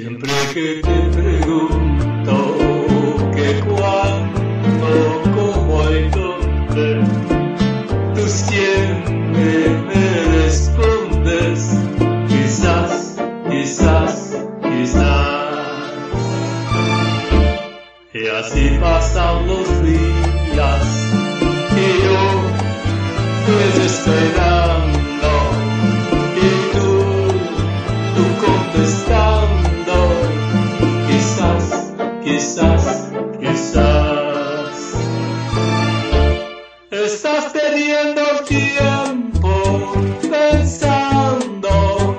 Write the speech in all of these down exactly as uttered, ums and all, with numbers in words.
Siempre que te pregunto que cuándo, cómo y dónde, tú siempre me respondes, quizás, quizás, quizás. Y así pasan los días y yo desesperando y tú, tú contestando. Quizás, quizás, quizás estás perdiendo tiempo pensando,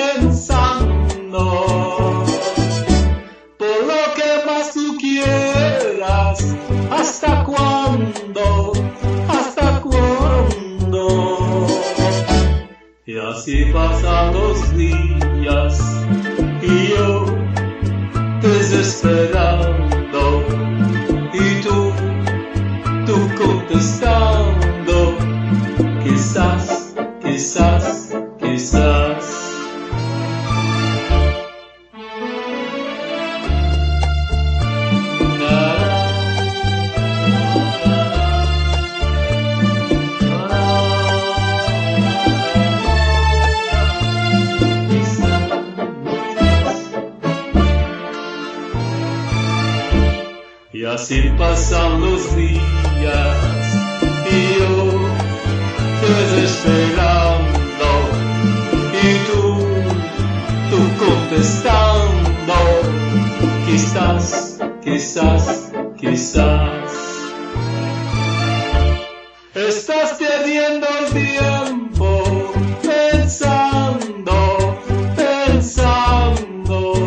pensando por lo que más tú quieras. ¿Hasta cuándo? ¿Hasta cuándo? Y así pasan los días y yo desesperando y tú, tú contestando, quizás, quizás, quizás. Y así pasan los días y yo desesperando y tú, tú contestando, quizás, quizás, quizás. Estás perdiendo el tiempo pensando, pensando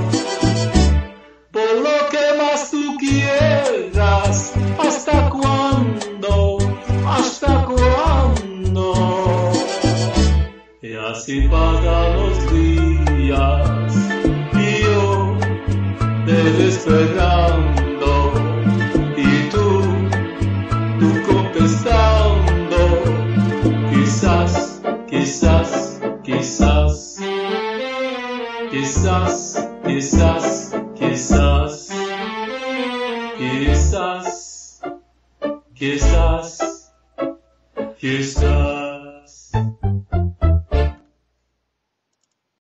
por lo que más tú quieras. ¿Hasta cuándo? ¿Hasta cuándo? Y así pasan los días y yo desesperando y tú, tú contestando, quizás, quizás, quizás, quizás, quizás, quizás, quizás, quizás, quizás.